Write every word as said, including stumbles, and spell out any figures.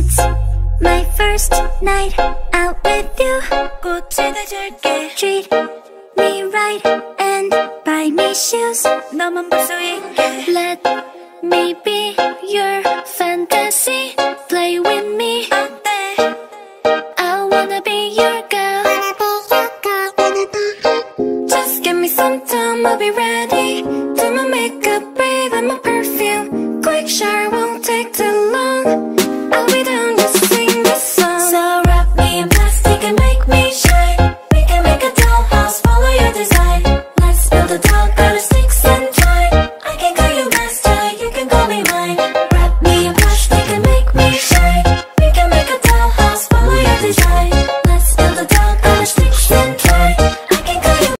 It's my first night out with you. 꽃을 줄게. Treat me right and buy me shoes. 너만 볼 수 있게. Let me be